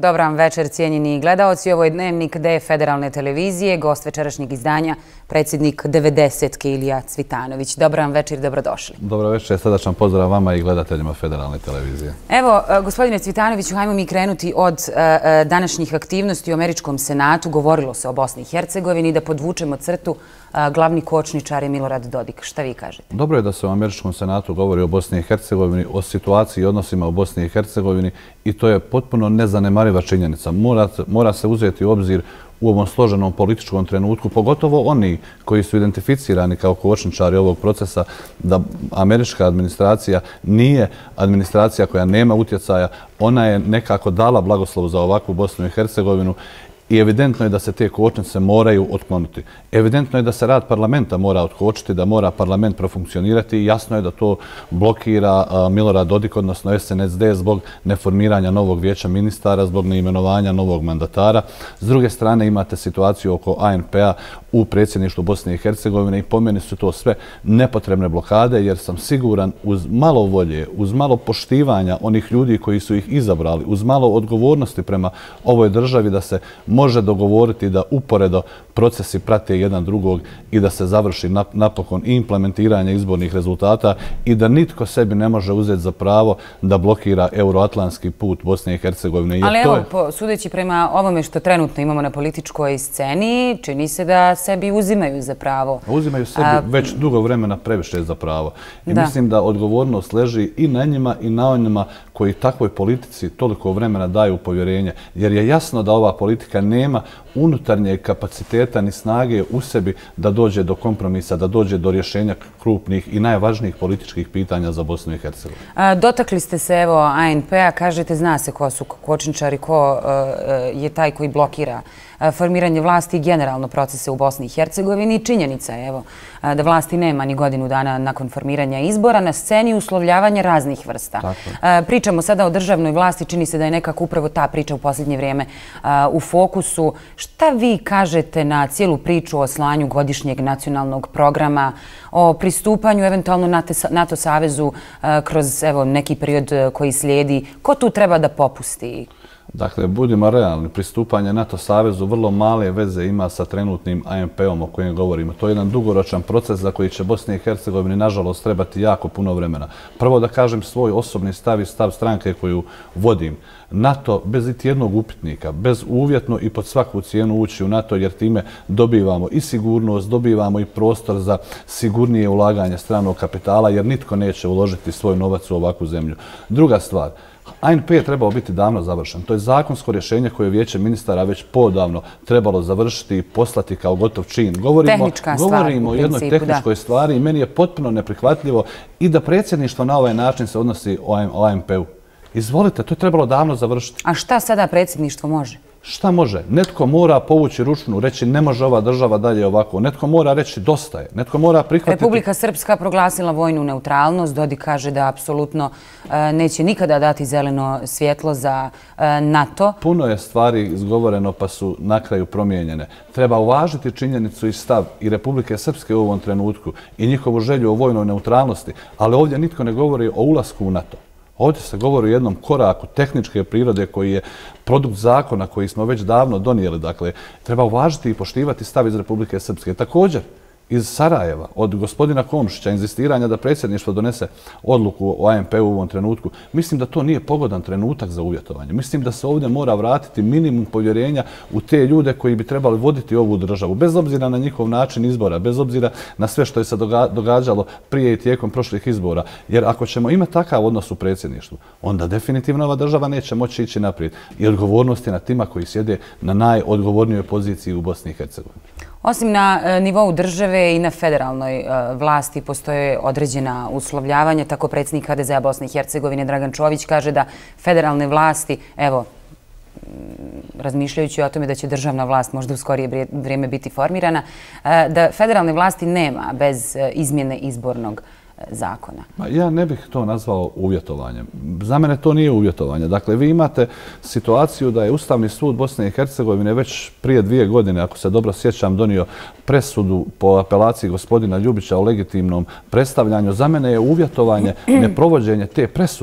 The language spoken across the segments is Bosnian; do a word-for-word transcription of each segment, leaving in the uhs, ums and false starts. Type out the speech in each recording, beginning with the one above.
Dobar vam večer, cijenjeni gledaoci. Ovo je Dnevnik D Federalne televizije, gost večerašnjeg izdanja, predsjednik devedesetke Ilija Cvitanović. Dobar vam večer i dobrodošli. Dobro večer, srdačan pozdrav vama i gledateljima Federalne televizije. Evo, gospodine Cvitanoviću, hajmo mi krenuti od današnjih aktivnosti u Američkom senatu. Govorilo se o Bosni i Hercegovini, da podvučemo crtu. Glavni kočničar je Milorad Dodik. Šta vi kažete? Dobro je da se u Američkom senatu govori o Bosni i Hercegovini, o situaciji i odnosima u Bosni i Hercegovini i to je potpuno nezanemariva činjenica. Mora, mora se uzeti u obzir u ovom složenom političkom trenutku, pogotovo oni koji su identificirani kao kočničari ovog procesa, da američka administracija nije administracija koja nema utjecaja, ona je nekako dala blagoslov za ovakvu Bosnu i Hercegovinu. I evidentno je da se te kočnice moraju otkloniti. Evidentno je da se rad parlamenta mora otkočiti, da mora parlament profunkcionirati i jasno je da to blokira Milorad Dodik, odnosno S N S D, zbog neformiranja novog vijeća ministara, zbog neimenovanja novog mandatara. S druge strane imate situaciju oko A N P-a u predsjedništvu Bosne i Hercegovine i po meni su to sve nepotrebne blokade, jer sam siguran uz malo volje, uz malo poštivanja onih ljudi koji su ih izabrali, uz malo odgovornosti prema ovoj državi, da se može dogovoriti da uporedo procesi prate jedan drugog i da se završi napokon i implementiranje izbornih rezultata i da nitko sebi ne može uzeti za pravo da blokira euroatlantski put Bosne i Hercegovine. Ali evo, sudeći prema ovome što trenutno imamo na političkoj sceni, čini se da sebi uzimaju za pravo. Uzimaju sebi već dugo vremena previše za pravo. I mislim da odgovornost leži i na njima i na onima koji takvoj politici toliko vremena daju povjerenje. Jer je jasno da ova politika nema unutarnje kapaciteta ni snage u sebi da dođe do kompromisa, da dođe do rješenja krupnih i najvažnijih političkih pitanja za Bosnu i Hercegovinu. Dotakli ste se evo A N P-a, kažete zna se ko su kočničari, ko je taj koji blokira formiranje vlasti i generalno procese u Bosni i Hercegovini. Činjenica je evo da vlasti nema ni godinu dana nakon formiranja izbora, na sceni uslovljavanja raznih vrsta. Pričamo sada o državnoj vlasti, čini se da je nekako upravo ta priča u posljednje vrijeme u fokusu. Šta vi kažete na cijelu priču o slanju godišnjeg nacionalnog programa, o pristupanju eventualno NATO savezu kroz evo neki period koji slijedi? Ko tu treba da popusti? Dakle, budimo realni, pristupanje NATO savezu vrlo male veze ima sa trenutnim A N P-om o kojem govorimo. To je jedan dugoročan proces za koji će Bosni i Hercegovini, nažalost, trebati jako puno vremena. Prvo da kažem svoj osobni stav i stav stranke koju vodim. NATO bez iti jednog upitnika, bez uvjetno i pod svaku cijenu ući u NATO, jer time dobivamo i sigurnost, dobivamo i prostor za sigurnije ulaganje stranog kapitala, jer nitko neće uložiti svoj novac u ovakvu zemlju. Druga stvar, A N P je trebao biti davno završen. To je zakonsko rješenje koje je vijeće ministara već podavno trebalo završiti i poslati kao gotov čin. Govorimo, govorimo o jednoj tehničkoj stvari i meni je potpuno neprihvatljivo i da predsjedništvo na ovaj način se odnosi o A N P-u. Izvolite, to je trebalo davno završiti. A šta sada predsjedništvo može? Šta može? Netko mora povući ručnu, reći ne može ova država dalje ovako. Netko mora reći dosta je. Netko mora prihvatiti... Republika Srpska proglasila vojnu neutralnost. Dodik kaže da apsolutno neće nikada dati zeleno svjetlo za NATO. Puno je stvari izgovoreno pa su na kraju promijenjene. Treba uvažiti činjenicu i stav i Republike Srpske u ovom trenutku i njihovu želju o vojnoj neutralnosti, ali ovdje nitko ne govori o ulasku u NATO. Ovdje se govori o jednom koraku tehničke prirode koji je produkt zakona koji smo već davno donijeli. Dakle, treba uvažiti i poštivati stav iz Republike Srpske. Također, iz Sarajeva, od gospodina Komšića, inzistiranja da predsjedništvo donese odluku o A N P-u u ovom trenutku, mislim da to nije pogodan trenutak za uvjetovanje. Mislim da se ovdje mora vratiti minimum povjerenja u te ljude koji bi trebali voditi ovu državu, bez obzira na njihov način izbora, bez obzira na sve što je se događalo prije i tijekom prošlih izbora. Jer ako ćemo imati takav odnos u predsjedništvu, onda definitivno ova država neće moći ići naprijed. I odgovornost je na tima koji sjede na najodgovornijoj poziciji u Bosni i Hercegovini. Osim na nivou države i na federalnoj vlasti postoje određena uslovljavanja. Tako predsjednik H D Z-a Bosne i Hercegovine Dragan Čović kaže da federalne vlasti, evo, razmišljajući o tome da će državna vlast možda u skorije vrijeme biti formirana, da federalne vlasti nema bez izmjene izbornog zakona. Ja ne bih to nazvao uvjetovanjem. Za mene to nije uvjetovanje. Dakle, vi imate situaciju da je Ustavni sud Bosne i Hercegovine već prije dvije godine, ako se dobro sjećam, donio presudu po apelaciji gospodina Ljubića o legitimnom predstavljanju. Za mene je uvjetovanje neprovođenje te presude.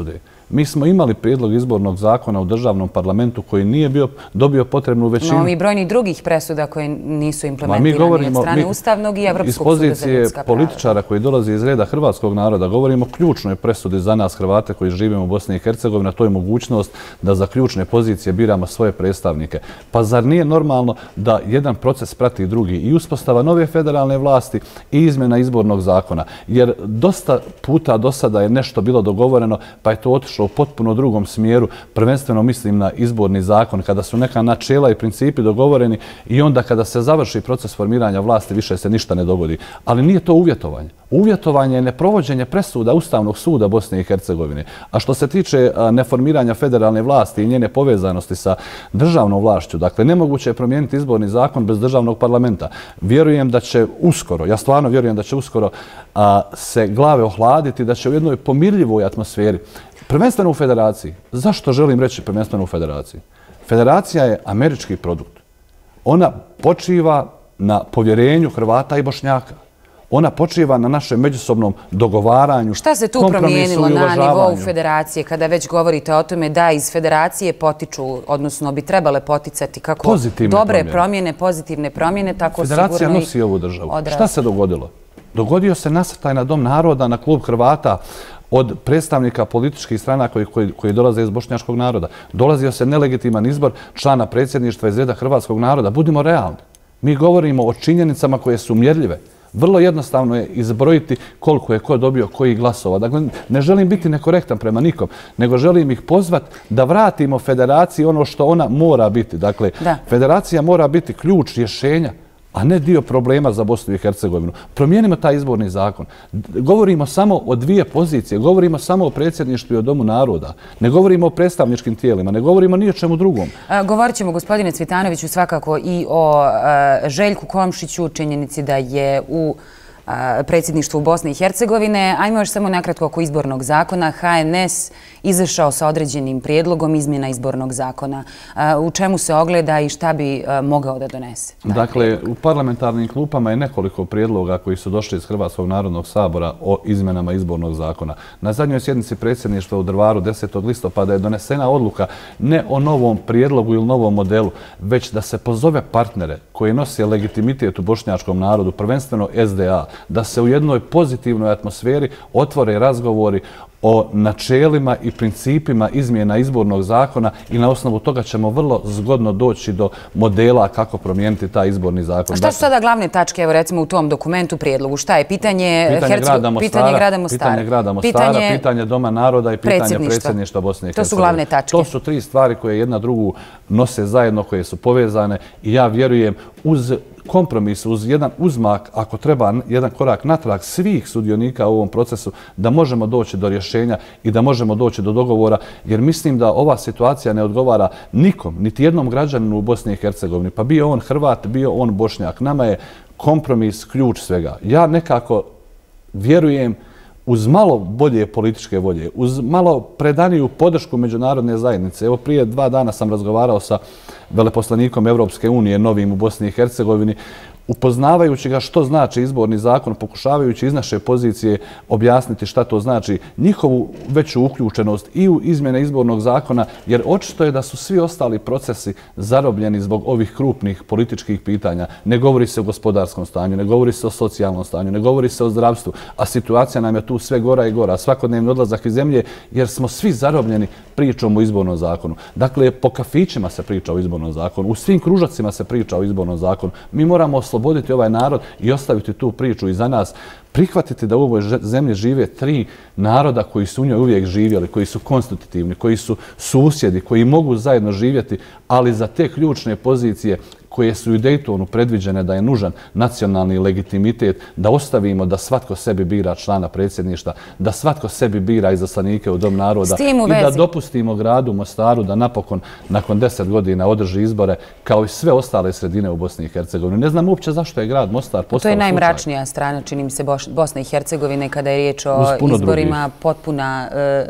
Mi smo imali prijedlog izbornog zakona u državnom parlamentu koji nije bio dobio potrebnu većinu. No i brojni drugih presuda koje nisu implementirani od strane Ustavnog i Evropskog suda za ljudska prava. Iz pozicije političara koji dolazi iz reda hrvatskog naroda govorimo o ključnoj presudi za nas Hrvate koji živimo u Bosni i Hercegovini, a to je mogućnost da za ključne pozicije biramo svoje predstavnike. Pa zar nije normalno da jedan proces prati drugi i uspostava nove federalne vlasti i izmjena izbornog zakona? Jer dosta puta do sada je nešto bilo dogovoreno, pa je to otišlo u potpuno drugom smjeru, prvenstveno mislim na izborni zakon, kada su neka načela i principi dogovoreni i onda kada se završi proces formiranja vlasti više se ništa ne dogodi. Ali nije to uvjetovanje. Uvjetovanje je neprovođenje presuda Ustavnog suda Bosne i Hercegovine. A što se tiče neformiranja federalne vlasti i njene povezanosti sa državnom vlašću, dakle, nemoguće je promijeniti izborni zakon bez državnog parlamenta. Vjerujem da će uskoro, ja stvarno vjerujem da će uskoro a, se glave ohladiti, da će u jednoj pomirljivoj atmosferi, prvenstveno u federaciji. Zašto želim reći prvenstveno u federaciji? Federacija je američki produkt. Ona počiva na povjerenju Hrvata i Bošnjaka. Ona počiva na našem međusobnom dogovaranju, šta se tu promijenilo na nivou federacije, kada već govorite o tome da iz federacije potiču, odnosno bi trebale poticati kako dobre promjene, pozitivne promjene, tako sigurno i Federacija nosi ovu državu. Šta se dogodilo? Dogodio se nasrtaj na Dom naroda, na klub Hrvata od predstavnika političkih strana koji, koji, koji dolaze iz bošnjačkog naroda. Dolazio se nelegitiman izbor člana predsjedništva iz reda hrvatskog naroda. Budimo realni. Mi govorimo o činjenicama koje su mjerljive. Vrlo jednostavno je izbrojiti koliko je ko dobio koji glasova. Dakle, ne želim biti nekorektan prema nikom, nego želim ih pozvati da vratimo federaciji ono što ona mora biti. Dakle, da. Federacija mora biti ključ rješenja, a ne dio problema za Bosnu i Hercegovinu. Promijenimo taj izborni zakon. Govorimo samo o dvije pozicije, govorimo samo o predsjedništvu i o Domu naroda. Ne govorimo o predstavničkim tijelima, ne govorimo ni o čemu drugom. Govorit ćemo, gospodine Cvitanoviću, svakako i o Željku Komšiću, činjenici da je u predsjedništvu Bosne i Hercegovine. Ajmo još samo nakratko oko izbornog zakona. H N S izašao sa određenim prijedlogom izmjena izbornog zakona. U čemu se ogleda i šta bi mogao da donese? Dakle, u parlamentarnim klupama je nekoliko prijedloga koji su došli iz Hrvatskog narodnog sabora o izmjenama izbornog zakona. Na zadnjoj sjednici predsjedništva u Drvaru desetog listopada je donesena odluka ne o novom prijedlogu ili novom modelu, već da se pozove partnere koji nose legitimitet u bošnjačkom narodu, prvenstveno S D A, da se u jednoj pozitivnoj atmosferi otvore razgovori o načelima i principima izmjena izbornog zakona i na osnovu toga ćemo vrlo zgodno doći do modela kako promijeniti taj izborni zakon. A šta su sada glavne tačke, evo recimo u tom dokumentu, prijedlogu? Šta je? Pitanje, pitanje, Herceg... grada, Mostara, pitanje grada Mostara, pitanje grada Mostara, pitanje, pitanje Doma naroda i pitanje predsjedništva Bosne i Hercegovine. To su glavne tačke. To su tri stvari koje jedna drugu nose zajedno, koje su povezane i ja vjerujem uz kompromis, uz jedan uzmak, ako treba jedan korak natrag svih sudionika u ovom procesu, da možemo doći do rješenja i da možemo doći do dogovora, jer mislim da ova situacija ne odgovara nikom, niti jednom građaninu u Bosni i Hercegovini, pa bio on Hrvat, bio on Bošnjak. Nama je kompromis ključ svega. Ja nekako vjerujem uz malo bolje političke volje, uz malo predaniju podršku međunarodne zajednice. Evo prije dva dana sam razgovarao sa veleposlanikom Evropske unije novim u Bosni i Hercegovini, upoznavajući ga što znači izborni zakon, pokušavajući iz naše pozicije objasniti šta to znači, njihovu veću uključenost i u izmjene izbornog zakona, jer očito je da su svi ostali procesi zarobljeni zbog ovih krupnih političkih pitanja. Ne govori se o gospodarskom stanju, ne govori se o socijalnom stanju, ne govori se o zdravstvu, a situacija nam je tu sve gora i gora, svakodnevni odlazak iz zemlje, jer smo svi zarobljeni pričom o izbornom zakonu. Dakle, po kafićima se priča o izbornom zakonu, u svim kružacima se priča o izbornom zakonu. Mi moramo osloboditi ovaj narod i ostaviti tu priču iza nas, prihvatiti da u ovoj zemlji žive tri naroda koji su u njoj uvijek živjeli, koji su konstitutivni, koji su susjedi, koji mogu zajedno živjeti, ali za te ključne pozicije koje su u Daytonu predviđene da je nužan nacionalni legitimitet, da ostavimo da svatko sebi bira člana predsjedništva, da svatko sebi bira izaslanike u Dom naroda i da dopustimo gradu Mostaru da napokon, nakon deset godina, održi izbore kao i sve ostale sredine u Bosni i Hercegovini. Ne znam uopće zašto je grad Mostar postao slučaj. To je najmračnija strana, čini mi se, Bosne i Hercegovine kada je riječ o izborima, potpuna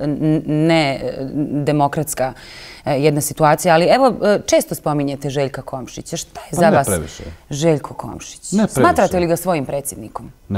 nedemokratska jedna situacija, ali evo, često spominjete Željka Komšića. Šta je za vas Željko Komšić? Smatrate li ga svojim predsjednikom? Ne.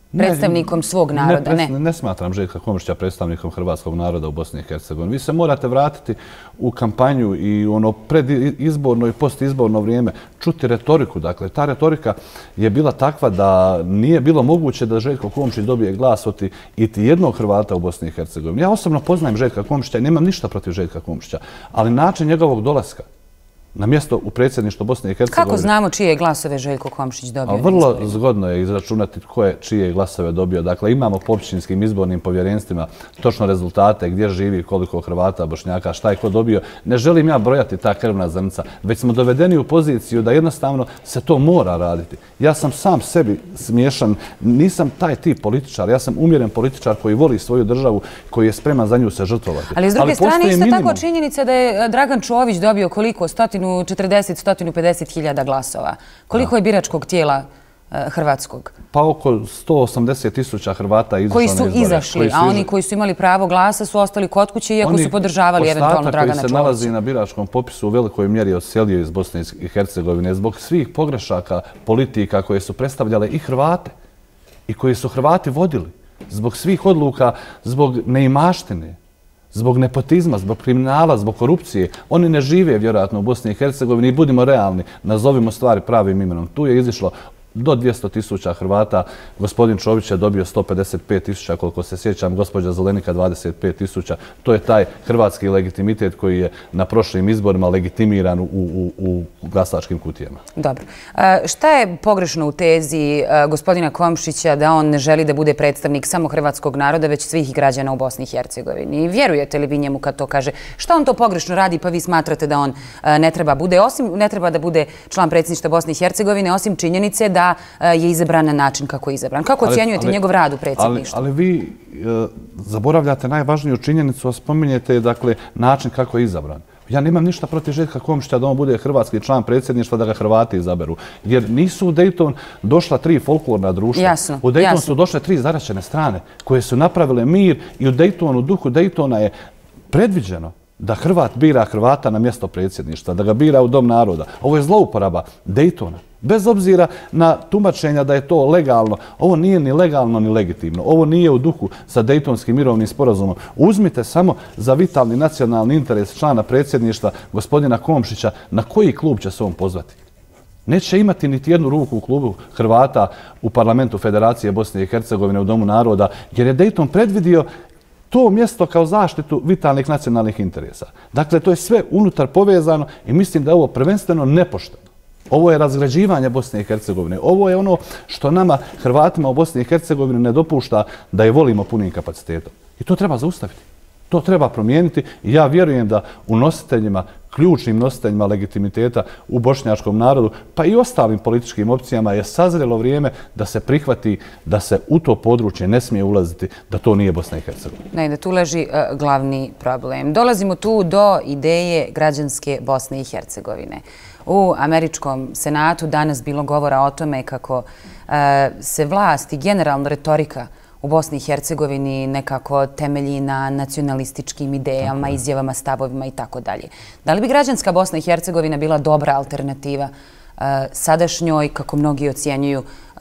predstavnikom svog naroda, ne? Ne smatram Željka Komšića predstavnikom hrvatskog naroda u Bosni i Hercegovini. Vi se morate vratiti u kampanju i ono predizborno i postizborno vrijeme, čuti retoriku. Dakle, ta retorika je bila takva da nije bilo moguće da Željko Komšić dobije glas od iti jednog Hrvata u Bosni i Hercegovini. Ja osobno poznajem Željka Komšića i nemam ništa protiv Željka Komšića, ali način njegovog dolaska na mjesto u predsjedništvu Bosne i Hercegovine. Kako znamo čije je glasove Željko Komšić dobio? Vrlo zgodno je izračunati ko je čije glasove dobio. Dakle, imamo po općinskim izbornim povjerenstvima točno rezultate gdje živi, koliko Hrvata, Bošnjaka, šta je ko dobio. Ne želim ja brojati ta krvna zrnca, već smo dovedeni u poziciju da jednostavno se to mora raditi. Ja sam sam sebi smiješan, nisam taj tip političar, ja sam umjeren političar koji voli svoju državu, koji je spreman za nju se žrtvovati. Ali s druge strane, isto tako činjenica da je Dragan Čović dobio koliko? Stotinu četrdeset do sto pedeset hiljada glasova. Koliko je biračkog tijela hrvatskog? Pa oko sto osamdeset tisuća Hrvata izašlo na izbore. Koji su izašli, a oni koji su imali pravo glasa su ostali kod kuće iako su podržavali eventualno Dragana Čovića. Ostatak koji se nalazi na biračkom popisu u velikoj mjeri odselio iz Bosne i Hercegovine zbog svih pogrešaka politika koje su predstavljale i Hrvate i koji su Hrvati vodili. Zbog svih odluka, zbog neimaštine, zbog nepotizma, zbog kriminala, zbog korupcije. Oni ne žive vjerojatno u Bosni i Hercegovini i budimo realni, nazovimo stvari pravim imenom. Tu je izišlo do dvjesto tisuća Hrvata. Gospodin Čović je dobio sto pedeset pet tisuća, koliko se sjećam, gospođa Zelenika dvadeset pet tisuća. To je taj hrvatski legitimitet koji je na prošlim izborima legitimiran u, u, u glasačkim kutijama. Dobro. Šta je pogrešno u tezi gospodina Komšića da on ne želi da bude predstavnik samo hrvatskog naroda, već svih građana u Bosni i Hercegovini? Vjerujete li vi njemu kad to kaže? Šta on to pogrešno radi pa vi smatrate da on ne treba bude, osim ne treba da bude član predsjedništva Bosne i Hercegovine, osim činjenice da je izabran na način kako je izabran. Kako ocjenjujete njegov rad u predsjedništvu? Ali vi zaboravljate najvažniju činjenicu, a spominjete dakle način kako je izabran. Ja nemam ništa protiv Željka Komšića da on bude hrvatski član predsjedništva, da ga Hrvati izaberu. Jer nisu u Dayton došla tri folklorna društva. Jasno. U Dayton su došle tri zaraćene strane koje su napravile mir i u Daytonu, u duhu Daytona je predviđeno da Hrvat bira Hrvata na mjesto predsjedništva, da ga bira u Dom naroda. Ovo je zlouporaba Daytona. Bez obzira na tumačenja da je to legalno, ovo nije ni legalno ni legitimno. Ovo nije u duhu sa Daytonskim mirovnim sporazumom. Uzmite samo za vitalni nacionalni interes člana predsjedništva gospodina Komšića na koji klub će se on pozvati. Neće imati niti jednu ruku u klubu Hrvata u parlamentu Federacije Bosne i Hercegovine u Domu naroda, jer je Dayton predvidio to mjesto kao zaštitu vitalnih nacionalnih interesa. Dakle, to je sve unutar povezano i mislim da je ovo prvenstveno nepošteno. Ovo je razgrađivanje Bosne i Hercegovine. Ovo je ono što nama, Hrvatima u Bosni i Hercegovini, ne dopušta da je volimo punim kapacitetom. I to treba zaustaviti. To treba promijeniti i ja vjerujem da u nositeljima, ključnim nositeljima legitimiteta u bošnjačkom narodu, pa i ostalim političkim opcijama je sazrelo vrijeme da se prihvati da se u to područje ne smije ulaziti, da to nije Bosna i Hercegovina. Ne, da tu leži uh, glavni problem. Dolazimo tu do ideje građanske Bosne i Hercegovine. U američkom senatu danas bilo govora o tome kako uh, se vlast i generalna retorika u Bosni i Hercegovini nekako temelji na nacionalističkim idejama, izjavama, stavovima i tako dalje. Da li bi građanska Bosna i Hercegovina bila dobra alternativa uh, sadašnjoj, kako mnogi ocjenjuju, uh,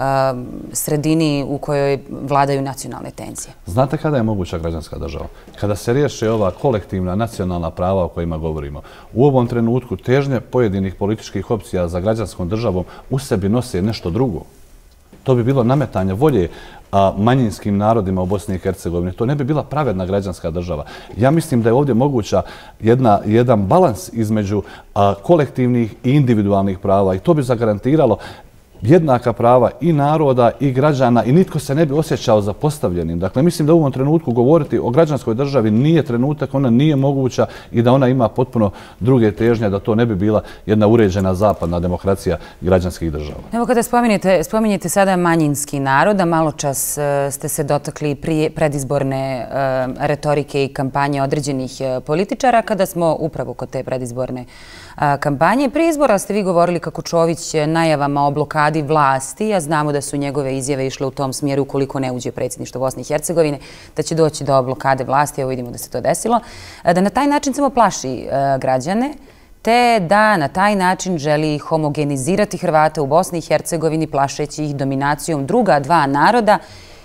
sredini u kojoj vladaju nacionalne tenzije? Znate kada je moguća građanska država? Kada se riješe ova kolektivna nacionalna prava o kojima govorimo. U ovom trenutku težnje pojedinih političkih opcija za građanskom državom u sebi nose nešto drugo. To bi bilo nametanje volje manjinskim narodima u Bosni i Hercegovini. To ne bi bila pravedna građanska država. Ja mislim da je ovdje moguća jedna, jedan balans između a, kolektivnih i individualnih prava i to bi zagarantiralo jednaka prava i naroda i građana i nitko se ne bi osjećao zapostavljenim. Dakle, mislim da u ovom trenutku govoriti o građanskoj državi nije trenutak, ona nije moguća i da ona ima potpuno druge težnje, da to ne bi bila jedna uređena zapadna demokracija građanskih država. Evo kada spominjete, spominjete sada manjinski narod, a malo čas uh, ste se dotakli prije predizborne uh, retorike i kampanje određenih uh, političara, kada smo upravo kod te predizborne uh, kampanje. Prije izbora ste vi govorili kako Čović najavama o blokadi vlasti, a znamo da su njegove izjave išle u tom smjeru ukoliko ne uđe predsjedništvo Bosne i Hercegovine, da će doći do blokade vlasti, evo vidimo da se to desilo, da na taj način samo plaši građane, te da na taj način želi homogenizirati Hrvate u Bosni i Hercegovini, plašeći ih dominacijom druga dva naroda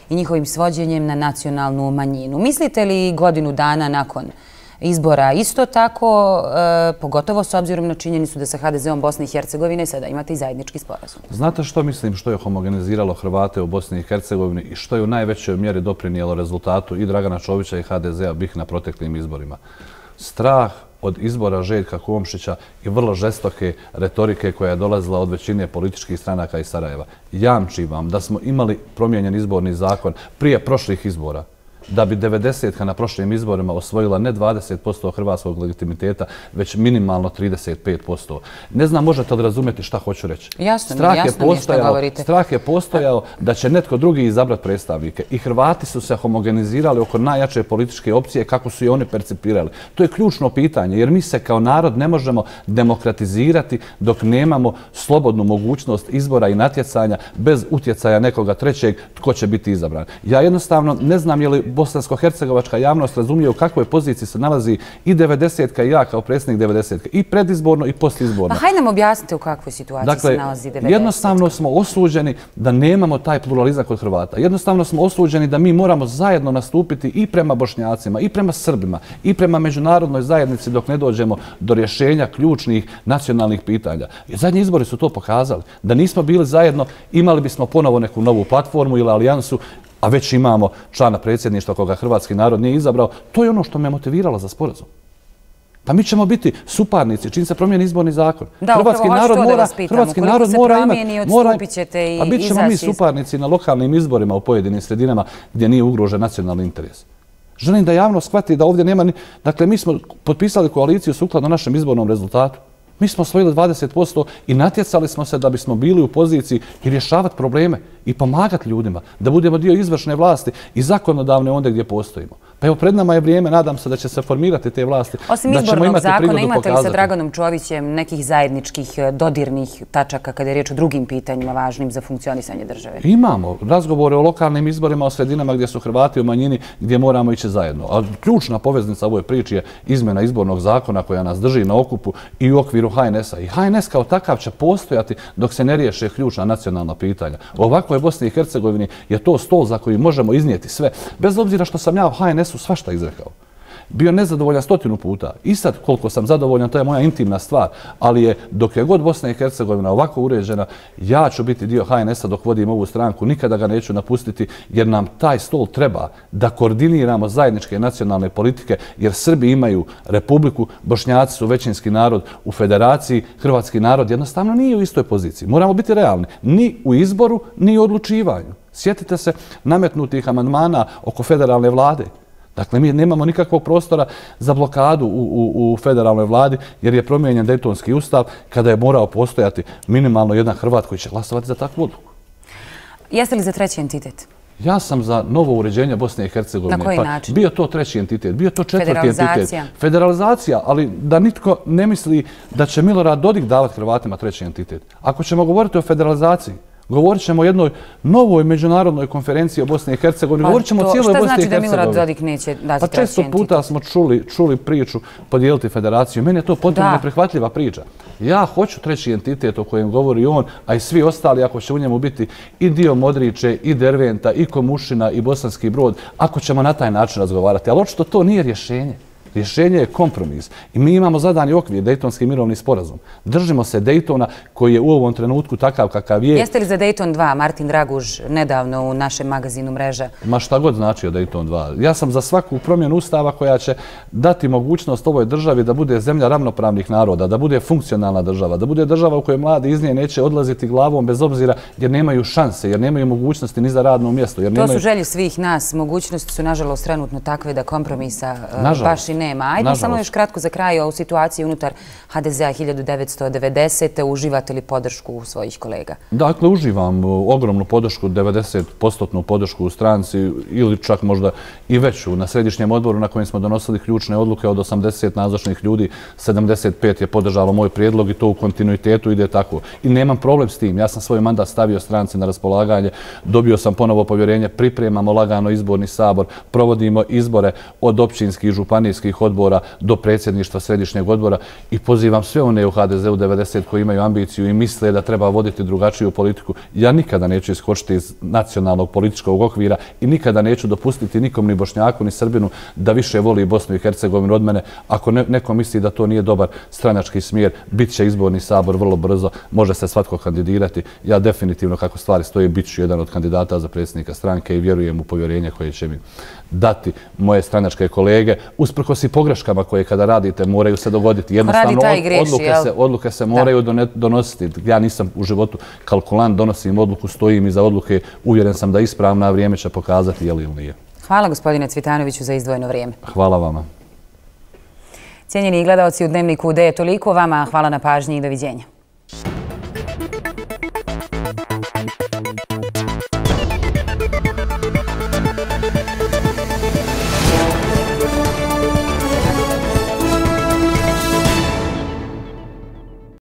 i njihovim svođenjem na nacionalnu manjinu. Mislite li godinu dana nakon izbora isto tako, pogotovo s obzirom na činjenicu da sa ha de zeom Bosne i Hercegovine sada imate i zajednički sporazum? Znate što mislim što je homogeniziralo Hrvate u Bosni i Hercegovini i što je u najvećoj mjeri doprinijelo rezultatu i Dragana Čovića i ha de zea BiH na proteklim izborima? Strah od izbora Željka Komšića i vrlo žestoke retorike koja je dolazila od većine političkih stranaka iz Sarajeva. Jamčim vam da smo imali promijenjen izborni zakon prije prošlih izbora, da bi devedesetka na prošlim izborima osvojila ne dvadeset posto hrvatskog legitimiteta, već minimalno trideset pet posto. Ne znam, možete li razumjeti šta hoću reći? Jasno mi, jasno mi je šta govorite. Strah je postojao da će netko drugi izabrati predstavnike i Hrvati su se homogenizirali oko najjače političke opcije kako su i oni percipirali. To je ključno pitanje jer mi se kao narod ne možemo demokratizirati dok nemamo slobodnu mogućnost izbora i natjecanja bez utjecaja nekoga trećeg tko će biti izabran. Ja jednostavno ne znam je li bosansko-hercegovačka javnost razumije u kakvoj poziciji se nalazi i devedesetka i ja kao predsjednik devedesetke, i predizborno i postizborno. Pa hajde nam objasnite u kakvoj situaciji se nalazi devedesetka. Dakle, jednostavno smo osuđeni da nemamo taj pluralizam kod Hrvata. Jednostavno smo osuđeni da mi moramo zajedno nastupiti i prema Bošnjacima, i prema Srbima, i prema međunarodnoj zajednici dok ne dođemo do rješenja ključnih nacionalnih pitanja. I zadnji izbori su to pokazali. Da nismo bili zajedno, imali bismo ponovo neku novu platformu ili alijansu, a već imamo člana predsjedništva koga hrvatski narod nije izabrao. To je ono što me motiviralo za sporazum. Pa mi ćemo biti suparnici čim se promijeni izborni zakon. Da, hrvatski upravo hoću to da vas pitam. Hrvatski narod mora imati... Odstupit ćete i izaći... A bit ćemo mi suparnici na lokalnim izborima u pojedinim sredinama gdje nije ugrožen nacionalni interes. Želim da javnost shvati da ovdje nema ni... Dakle, mi smo potpisali koaliciju sukladno našem izbornom rezultatu. Mi smo osvojili dvadeset posto i natjecali smo se da bismo bili u poziciji i rješavati probleme i pomagati ljudima, da budemo dio izvršne vlasti i zakonodavne onda gdje postojimo. Pa evo, pred nama je vrijeme, nadam se da će se formirati te vlasti. Osim izbornog zakona, imate li sa Draganom Čovićem nekih zajedničkih dodirnih tačaka kada je riječ o drugim pitanjima važnim za funkcionisanje države? Imamo razgovore o lokalnim izborima, o sredinama gdje su Hrvati u manjini, gdje moramo ići zajedno. A ključna poveznica ovoj priči je izmjena izbornog zakona koja nas drži na okupu i u okviru ha en es a. I ha en es kao takav će postojati dok se ne riješe ključna nacionalna pitanja. U ovakvoj Bosni i Hercegovini je to stol za koji možemo iznijeti sve, bez obzira što sam ja u ha en es u svašta izrekao. Bio nezadovoljan stotinu puta. I sad koliko sam zadovoljan, to je moja intimna stvar, ali je dok je god Bosna i Hercegovina ovako uređena, ja ću biti dio ha en es a dok vodim ovu stranku, nikada ga neću napustiti jer nam taj stol treba da koordiniramo zajedničke nacionalne politike jer Srbi imaju republiku, Bošnjaci su većinski narod u federaciji, hrvatski narod jednostavno nije u istoj poziciji. Moramo biti realni, ni u izboru, ni u odlučivanju. Sjetite se nametnutih amandmana oko federalne vlade. Dakle, mi nemamo nikakvog prostora za blokadu u, u, u federalnoj vladi jer je promijenjen Dejtonski ustav kada je morao postojati minimalno jedan Hrvat koji će glasovati za takvu odluku. Jeste li za treći entitet? Ja sam za novo uređenje Bosne i Hercegovine. Na koji pa način? Bio to treći entitet, bio to četvrti Federalizacija. entitet. Federalizacija, ali da nitko ne misli da će Milorad Dodik davati Hrvatima treći entitet. Ako ćemo govoriti o federalizaciji, govorit ćemo o jednoj novoj međunarodnoj konferenciji o Bosni i Hercegovini. Govorit ćemo o cijeloj Bosni i Hercegovini. Šta znači da Milorad Dodik neće dati treći entitet? Pa često puta smo čuli, čuli priču podijeliti federaciju. Meni je to potpuno neprihvatljiva priča. Ja hoću treći entitet o kojem govori on, a i svi ostali ako će u njemu biti i dio Modriće, i Derventa, i Komušina, i Bosanski Brod, ako ćemo na taj način razgovarati. Ali očito to nije rješenje. Rješenje je kompromis. I mi imamo zadani okvir, Dejtonski mirovni sporazum. Držimo se Dejtona koji je u ovom trenutku takav kakav je. Jeste li za Dejton dva, Martin Draguž, nedavno u našem magazinu Mreža? Ma šta god značio Dejton dva. Ja sam za svaku promjenu ustava koja će dati mogućnost ovoj državi da bude zemlja ravnopravnih naroda, da bude funkcionalna država, da bude država u kojoj mladi iz nje neće odlaziti glavom bez obzira jer nemaju šanse, jer nemaju mogućnosti ni za radno mjesto. Jer to nemaju... su želje svih nas. Mogućnosti su nažalost trenutno takve da kompromisa uh, baš i nema. Ajde samo još kratko za kraj o situaciji unutar ha de zea hiljadu devetsto devedesete. Uživate li podršku svojih kolega? Dakle, uživam ogromnu podršku, devedeset posto podršku u stranci ili čak možda i veću. Na središnjem odboru na kojem smo donosili ključne odluke od osamdeset nazočnih ljudi, sedamdeset pet je podržalo moj prijedlog i to u kontinuitetu ide tako. I nemam problem s tim. Ja sam svoj mandat stavio stranci na raspolaganje, dobio sam ponovo povjerenje, pripremamo lagano izborni sabor, provodimo izbore od općinskih, županijskih opštinskih odbora do predsjedništva središnjeg odbora i pozivam sve one u ha de zeu devedeset koji imaju ambiciju i misle da treba voditi drugačiju politiku. Ja nikada neću iskočiti iz nacionalnog političkog okvira i nikada neću dopustiti nikom, ni Bošnjaku, ni Srbinu da više voli Bosnu i Hercegovinu od mene. Ako neko misli da to nije dobar stranački smjer, bit će izborni sabor vrlo brzo, može se svatko kandidirati. Ja definitivno, kako stvari stoje, bit ću jedan od kandidata za predsjednika stranke i vjerujem u povjerenje koje će mi dati moje stranačke kolege, usprkos i pogreškama koje kada radite moraju se dogoditi. Jednostavno odluke se moraju donositi. Ja nisam u životu kalkulant, donosim odluku, stojim iza odluke, uvjeren sam da je ispravna, a vrijeme će pokazati je li ili nije. Hvala gospodine Cvitanoviću za izdvojeno vrijeme. Hvala vama. Cijenjeni gledalci, u Dnevniku D je toliko. Vama hvala na pažnji i doviđenja.